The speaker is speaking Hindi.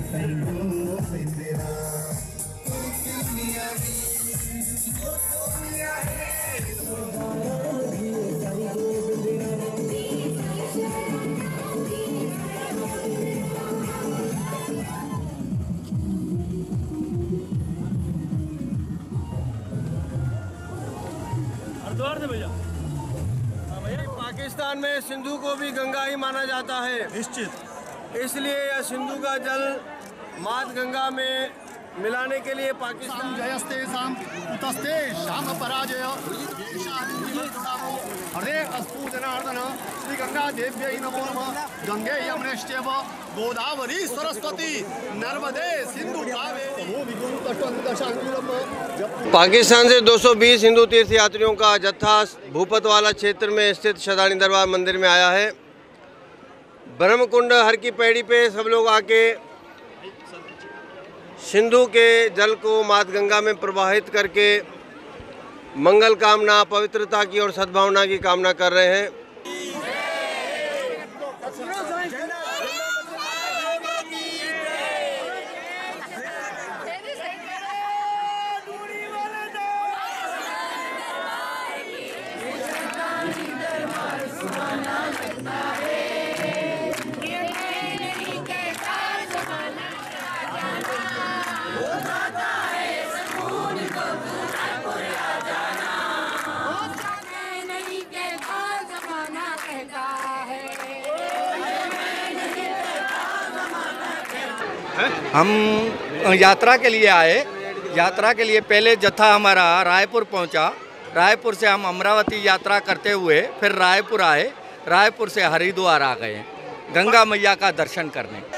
पाकिस्तान में सिंधु को भी गंगा ही माना जाता है निश्चित, इसलिए यह सिंधु का जल मात गंगा में मिलाने के लिए पाकिस्तान जयस्ते शाम उतस्ते शाम पराजय हरे अस्तु जनार्दन श्री गंगा देव्यै नमो नमः गंगे यमुनेश्चैव गोदावरी सरस्वती नर्मदे सिंधु कावेरी। पाकिस्तान से 220 हिंदू तीर्थ यात्रियों का जत्था भूपतवाला क्षेत्र में स्थित शदानी दरबार मंदिर में आया है। ब्रह्मकुंड हर की पैड़ी पे सब लोग आके सिंधु के जल को मात गंगा में प्रवाहित करके मंगल कामना, पवित्रता की और सद्भावना की कामना कर रहे हैं। हम यात्रा के लिए आए। यात्रा के लिए पहले जत्था हमारा रायपुर पहुंचा। रायपुर से हम अमरावती यात्रा करते हुए फिर रायपुर आए। रायपुर से हरिद्वार आ गए गंगा मैया का दर्शन करने।